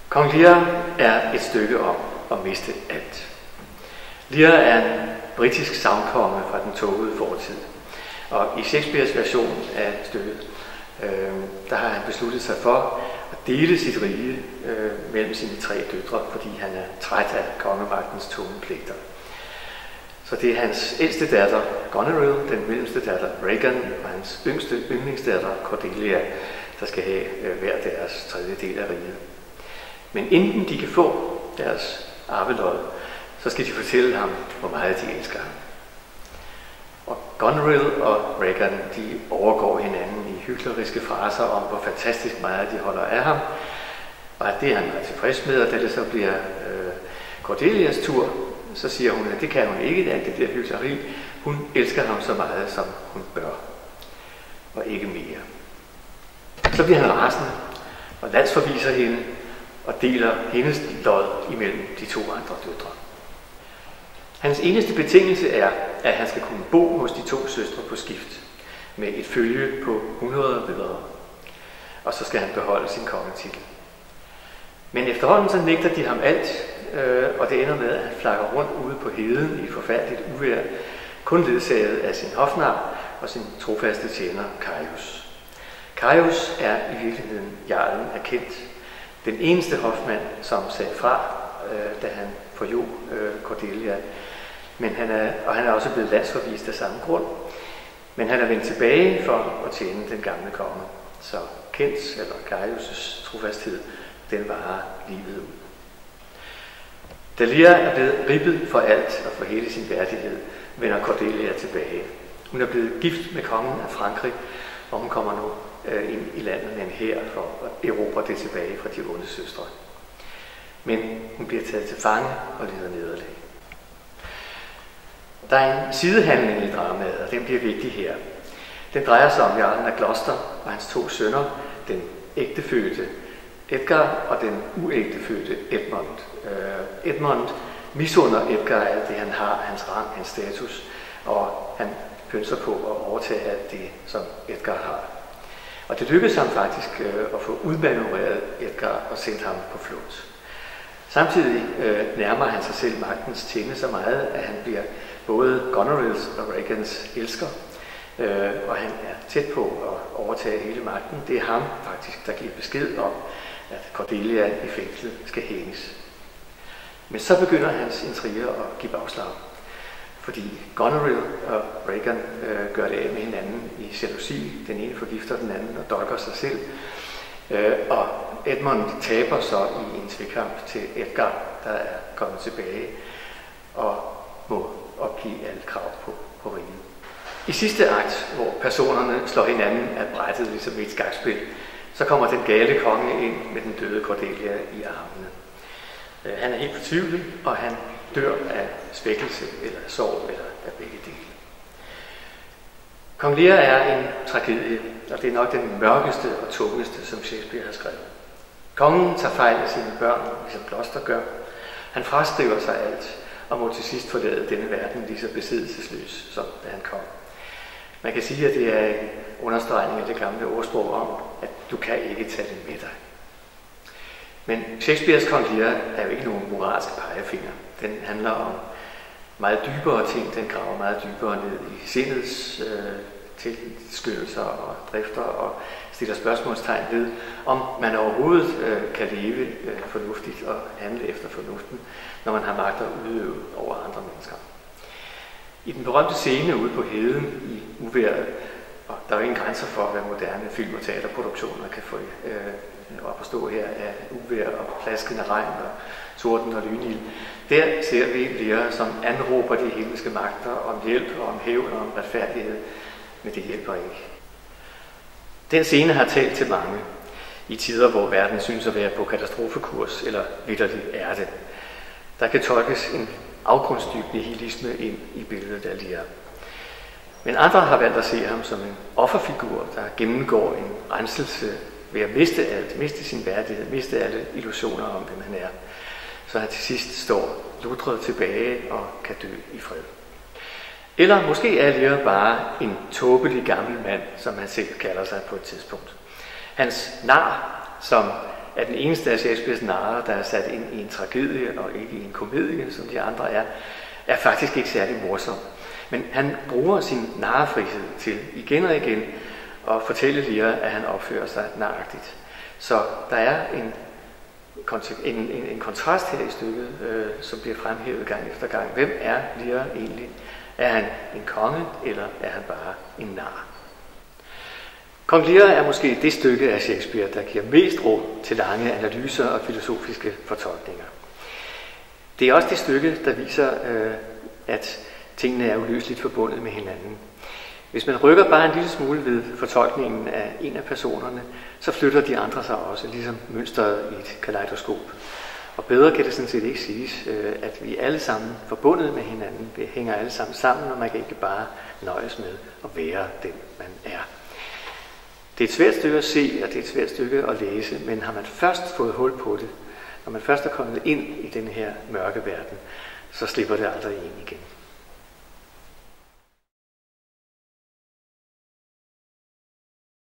Kong Lear er et stykke om at miste alt. Lear er en britisk sagnkonge fra den tågede fortid. Og i Shakespeares version af stykket, der har han besluttet sig for at dele sit rige mellem sine 3 døtre, fordi han er træt af kongemagtens tunge pligter. Så det er hans ældste datter, Goneril, den mellemste datter, Regan, og hans yngste yndlingsdatter, Cordelia, der skal have hver deres tredjedel af riget. Men inden de kan få deres arvelod, så skal de fortælle ham, hvor meget de elsker ham. Og Goneril og Regan, de overgår hinanden i hykleriske fraser om, hvor fantastisk meget de holder af ham, og at det er han meget tilfreds med, og da det så bliver Cordelias tur, så siger hun, at det kan hun ikke, det der hykleri. Hun elsker ham så meget, som hun bør, og ikke mere. Så bliver han rasende, og landsforviser hende, og deler hendes lod imellem de 2 andre døtre. Hans eneste betingelse er, at han skal kunne bo hos de 2 søstre på skift, med et følge på 100 riddere, og så skal han beholde sin kongetitel. Men efterhånden så nægter de ham alt, og det ender med, at han flakker rundt ude på heden i et forfærdeligt uvejr, kun ledsaget af sin hofnar og sin trofaste tjener Caius. Caius er i virkeligheden jarlen af Kent, den eneste hofmand, som sagde fra, da han forjog Cordelia. Men han er også blevet landsforvist af samme grund. Men han er vendt tilbage for at tjene den gamle konge. Så Kents eller Caius' trofasthed, den varer livet ud. Da Lear er blevet ribbet for alt og for hele sin værdighed, vender Cordelia tilbage. Hun er blevet gift med kongen af Frankrig, og hun kommer nu ind i landet med en hær for at erobre det tilbage fra de onde søstre. Men hun bliver taget til fange og lider nederlag. Der er en sidehandling i dramaet, og den bliver vigtig her. Den drejer sig om jarlen af Gloucester og hans 2 sønner, den ægtefødte Edgar og den uægtefødte Edmund. Edmund misunder Edgar alt det, han har, hans rang, hans status, og han pønser på at overtage alt det, som Edgar har. Og det lykkedes ham faktisk at få udmanøvreret Edgar og sendt ham på flugt. Samtidig nærmer han sig selv magtens tjene så meget, at han bliver både Gonerils og Regans elsker, og han er tæt på at overtage hele magten. Det er ham faktisk, der giver besked om, at Cordelia i fængslet skal hænges. Men så begynder hans intriger at give bagslag, fordi Goneril og Regan gør det af med hinanden i jalousi. Den ene forgifter den anden og dolker sig selv. Og Edmund taber så i en tvekamp til Edgar, der er kommet tilbage og må opgive alle krav på riget. I sidste akt, hvor personerne slår hinanden af brættet ligesom i et skakspil, så kommer den gale konge ind med den døde Cordelia i armene. Han er helt fortvivlet, og han dør af svækkelse eller af sorg eller af begge dele. Kong Lear er en tragedie, og det er nok den mørkeste og tungeste, som Shakespeare har skrevet. Kongen tager fejl af sine børn, ligesom Gloucester gør. Han fraskriver sig alt, og må til sidst forlade denne verden lige så besiddelsesløs, som da han kom. Man kan sige, at det er en understregning af det gamle ordsprog om, at du kan ikke tage den med dig. Men Shakespeares Kong Lear er jo ikke nogen moralsk pegefinger. Den handler om meget dybere ting. Den graver meget dybere ned i sindets tilskyndelser og drifter og stiller spørgsmålstegn ved, om man overhovedet kan leve fornuftigt og handle efter fornuften, når man har magt at udøve over andre mennesker. I den berømte scene ude på heden i uvejret, og der er jo ingen grænser for, hvad moderne film- og teaterproduktioner kan få op at stå her af uvejr og plaskende regn og torden og lynild. Der ser vi Lear, som anråber de himmelske magter om hjælp og om hævn og om retfærdighed, men det hjælper ikke. Den scene har talt til mange i tider, hvor verden synes at være på katastrofekurs, eller vitterligt er det. Der kan tolkes en afgrundsdyb nihilisme ind i billedet af Lear. Men andre har valgt at se ham som en offerfigur, der gennemgår en renselse ved at miste alt, miste sin værdighed, miste alle illusioner om, hvem han er, så han til sidst står lutret tilbage og kan dø i fred. Eller måske er Lear bare en tåbelig gammel mand, som han selv kalder sig på et tidspunkt. Hans nar, som er den eneste af Shakespeares narrer, der er sat ind i en tragedie og ikke i en komedie, som de andre er faktisk ikke særlig morsom. Men han bruger sin narrefrihed til igen og igen at fortælle Lear, at han opfører sig naragtigt. Så der er en kontrast her i stykket, som bliver fremhævet gang efter gang. Hvem er Lear egentlig? Er han en konge, eller er han bare en nar? Kong Lear er måske det stykke af Shakespeare, der giver mest rum til lange analyser og filosofiske fortolkninger. Det er også det stykke, der viser, at tingene er uløseligt forbundet med hinanden. Hvis man rykker bare en lille smule ved fortolkningen af en af personerne, så flytter de andre sig også, ligesom mønstret i et kaleidoskop. Og bedre kan det sådan set ikke siges, at vi er alle sammen forbundet med hinanden. Vi hænger alle sammen, og man kan ikke bare nøjes med at være den, man er. Det er et svært stykke at se, og det er et svært stykke at læse, men har man først fået hul på det, når man først er kommet ind i den her mørke verden, så slipper det aldrig ind igen.